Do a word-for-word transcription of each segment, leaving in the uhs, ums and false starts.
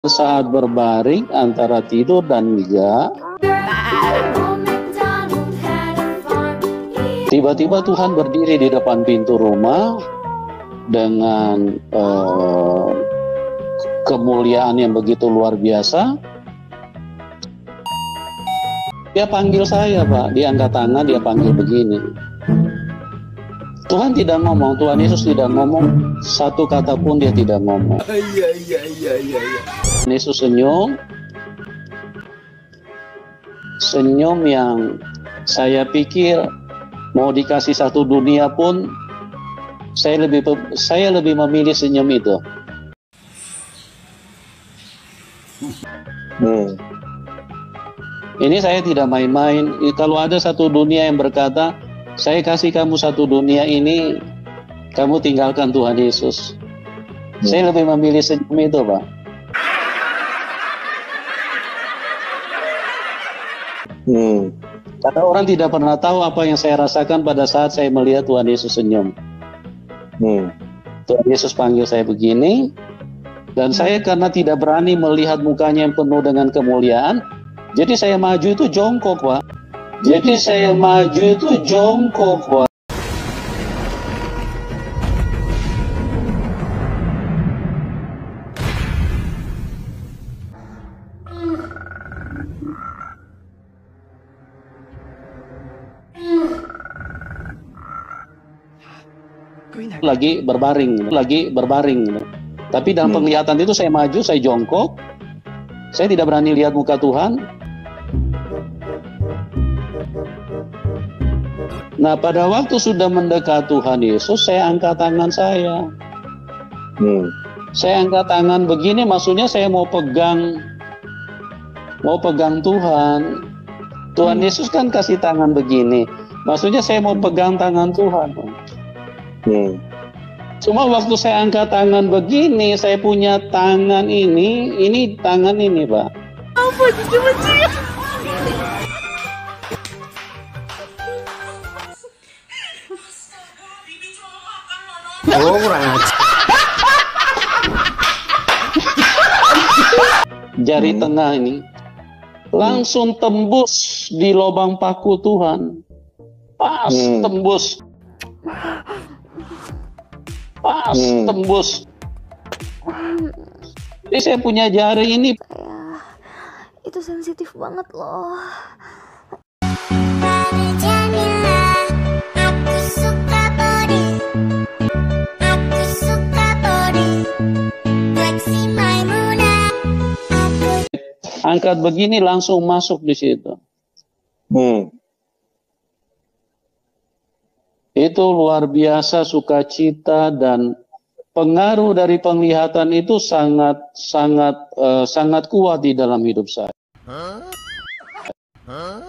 Saat berbaring antara tidur dan enggak, tiba-tiba Tuhan berdiri di depan pintu rumah dengan eh, kemuliaan yang begitu luar biasa. Dia panggil saya, Pak. Dia angkat tangan, dia panggil begini. Tuhan tidak ngomong, Tuhan Yesus tidak ngomong, satu kata pun dia tidak ngomong. Iya, iya, iya, iya, iya. Yesus senyum, senyum yang saya pikir mau dikasih satu dunia pun saya lebih saya lebih memilih senyum itu. Hmm. Ini saya tidak main-main. Kalau ada satu dunia yang berkata, saya kasih kamu satu dunia ini, kamu tinggalkan Tuhan Yesus. Hmm. Saya lebih memilih senyum itu, Pak. Hmm. Karena orang tidak pernah tahu apa yang saya rasakan pada saat saya melihat Tuhan Yesus senyum. Hmm. Tuhan Yesus panggil saya begini, dan saya karena tidak berani melihat mukanya yang penuh dengan kemuliaan, jadi saya maju itu jongkok, Pak. Jadi saya maju itu jongkok, Pak. Lagi berbaring, lagi berbaring. Tapi dalam hmm. penglihatan itu saya maju, saya jongkok. Saya tidak berani lihat muka Tuhan. Nah, pada waktu sudah mendekat Tuhan Yesus, saya angkat tangan saya. Hmm. Saya angkat tangan begini, maksudnya saya mau pegang, mau pegang Tuhan. Tuhan hmm. Yesus kan kasih tangan begini. Maksudnya saya mau pegang tangan Tuhan. Hmm. Cuma waktu saya angkat tangan begini, saya punya tangan ini, ini tangan ini, Pak. Apa cici-cici? Oh, kurang ajar. Jari hmm. tengah ini langsung tembus di lubang paku Tuhan. Pas hmm. tembus. Pas hmm. tembus. Jadi saya punya jari ini. Ya, itu sensitif banget loh. Angkat begini langsung masuk di situ. Hmm. Itu luar biasa sukacita, dan pengaruh dari penglihatan itu sangat sangat uh, sangat kuat di dalam hidup saya. Huh? Huh?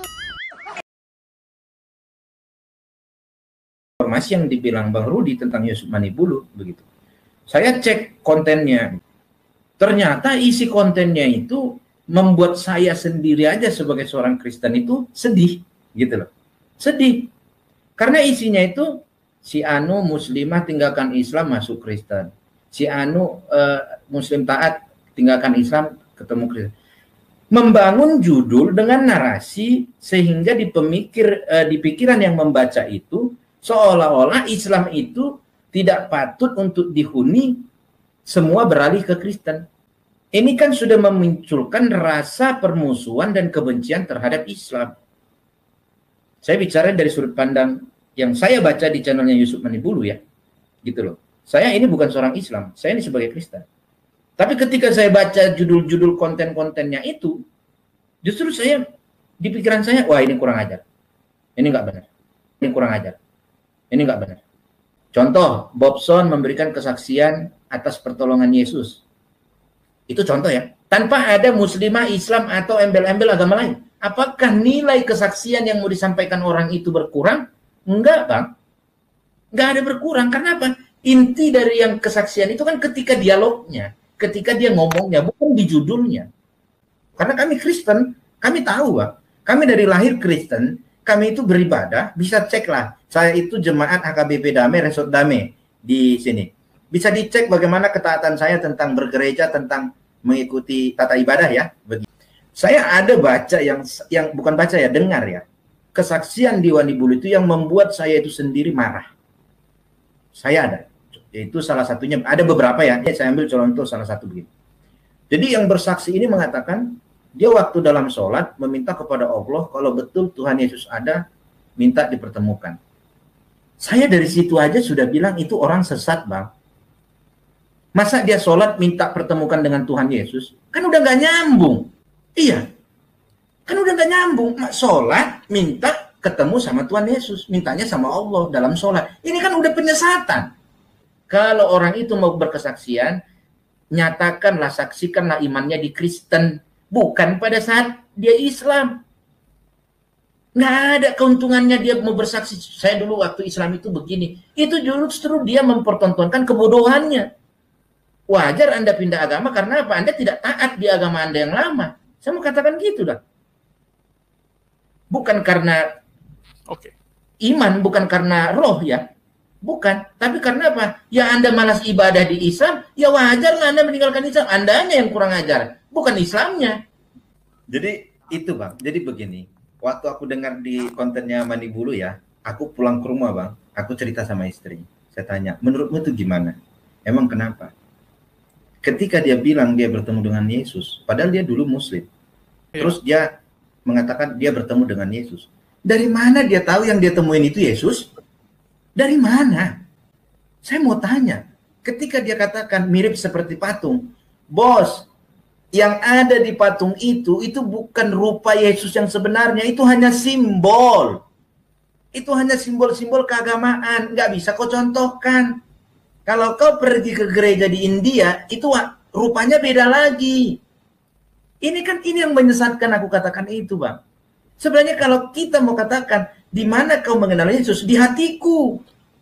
Informasi yang dibilang Bang Rudi tentang Yusuf Manibulu begitu. Saya cek kontennya. Ternyata isi kontennya itu membuat saya sendiri aja sebagai seorang Kristen itu sedih gitu loh. Sedih. Karena isinya itu si Anu muslimah tinggalkan Islam masuk Kristen. Si Anu uh, muslim taat tinggalkan Islam ketemu Kristen. Membangun judul dengan narasi sehingga di pemikir uh, di pikiran yang membaca itu seolah-olah Islam itu tidak patut untuk dihuni, semua beralih ke Kristen. Ini kan sudah memunculkan rasa permusuhan dan kebencian terhadap Islam. Saya bicara dari sudut pandang yang saya baca di channelnya Yusuf Manibulu ya, gitu loh. Saya ini bukan seorang Islam, saya ini sebagai Kristen. Tapi ketika saya baca judul-judul konten-kontennya itu, justru saya di pikiran saya, wah ini kurang ajar, ini nggak benar, ini kurang ajar, ini nggak benar. Contoh, Bobson memberikan kesaksian atas pertolongan Yesus. Itu contoh ya. Tanpa ada muslimah, Islam atau embel-embel agama lain. Apakah nilai kesaksian yang mau disampaikan orang itu berkurang? Enggak, Bang. Enggak ada berkurang. Karena apa? Inti dari yang kesaksian itu kan ketika dialognya, ketika dia ngomongnya, bukan di judulnya. Karena kami Kristen, kami tahu, Bang. Kami dari lahir Kristen, kami itu beribadah, bisa cek lah. Saya itu jemaat H K B P Damai, Resort Damai di sini. Bisa dicek bagaimana ketaatan saya tentang bergereja, tentang mengikuti tata ibadah ya. Begitu. Saya ada baca yang yang bukan baca ya, dengar ya. Kesaksian di Wanibulu itu yang membuat saya itu sendiri marah. Saya ada. Itu salah satunya, ada beberapa ya. Saya ambil contoh salah satu begini. Jadi yang bersaksi ini mengatakan dia waktu dalam sholat meminta kepada Allah kalau betul Tuhan Yesus ada, minta dipertemukan. Saya dari situ aja sudah bilang itu orang sesat, Bang. Masa dia sholat minta pertemukan dengan Tuhan Yesus? Kan udah gak nyambung. Iya. Kan udah gak nyambung. Sholat minta ketemu sama Tuhan Yesus. Mintanya sama Allah dalam sholat. Ini kan udah penyesatan. Kalau orang itu mau berkesaksian, nyatakanlah, saksikanlah imannya di Kristen. Bukan pada saat dia Islam. Nggak ada keuntungannya dia mau bersaksi. Saya dulu waktu Islam itu begini. Itu justru dia mempertontonkan kebodohannya. Wajar Anda pindah agama karena apa? Anda tidak taat di agama Anda yang lama. Saya mau katakan gitu dah. Bukan karena Oke. iman, bukan karena roh ya. Bukan. Tapi karena apa? Ya Anda malas ibadah di Islam, ya wajar lah Anda meninggalkan Islam. Andanya yang kurang ajar, bukan Islamnya. Jadi itu Bang. Jadi begini. Waktu aku dengar di kontennya Manibulu ya, aku pulang ke rumah Bang, aku cerita sama istri. Saya tanya, menurutmu itu gimana? Emang kenapa? Ketika dia bilang dia bertemu dengan Yesus, padahal dia dulu Muslim. Terus dia mengatakan dia bertemu dengan Yesus. Dari mana dia tahu yang dia temuin itu Yesus? Dari mana? Saya mau tanya. Ketika dia katakan mirip seperti patung, bos, yang ada di patung itu, itu bukan rupa Yesus yang sebenarnya. Itu hanya simbol. Itu hanya simbol-simbol keagamaan. Nggak bisa kau contohkan. Kalau kau pergi ke gereja di India, itu rupanya beda lagi. Ini kan ini yang menyesatkan aku katakan itu, Bang. Sebenarnya kalau kita mau katakan, di mana kau mengenal Yesus? Di hatiku.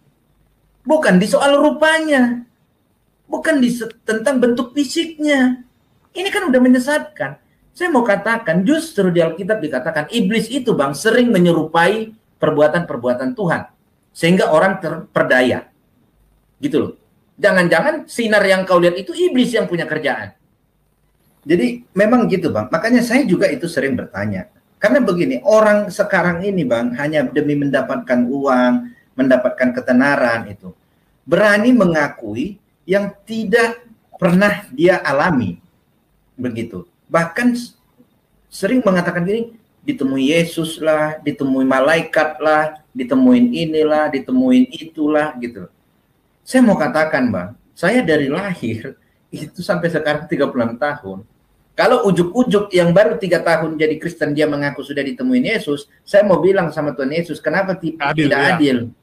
Bukan di soal rupanya. Bukan di tentang bentuk fisiknya. Ini kan udah menyesatkan. Saya mau katakan, justru di Alkitab dikatakan, iblis itu Bang, sering menyerupai perbuatan-perbuatan Tuhan. Sehingga orang terperdaya. Gitu loh. Jangan-jangan sinar yang kau lihat itu iblis yang punya kerjaan. Jadi memang gitu Bang. Makanya saya juga itu sering bertanya. Karena begini, orang sekarang ini Bang, hanya demi mendapatkan uang, mendapatkan ketenaran itu. Berani mengakui yang tidak pernah dia alami. Begitu. Bahkan sering mengatakan gini, ditemui Yesus lah, ditemui malaikat lah, ditemuin inilah, ditemuin itulah gitu. Saya mau katakan Bang, saya dari lahir itu sampai sekarang tiga puluh enam tahun. Kalau ujuk-ujuk yang baru tiga tahun jadi Kristen dia mengaku sudah ditemuin Yesus, saya mau bilang sama Tuhan Yesus, kenapa adil, tidak ya? adil?